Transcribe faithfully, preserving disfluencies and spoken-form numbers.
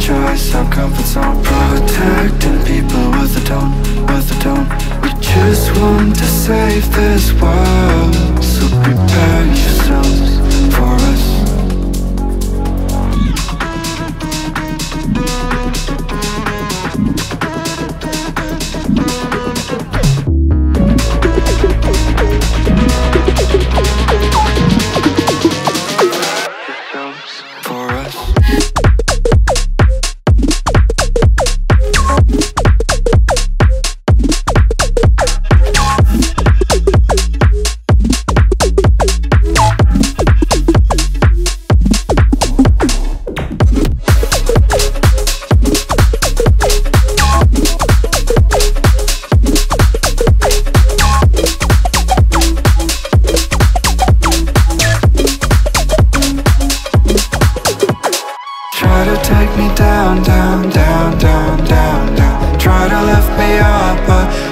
choice, our comfort zone. Protecting people with a tone, with a tone. We just want to save this world, so prepare yourselves for us. Take me down, down, down, down, down, down. Try to lift me up, but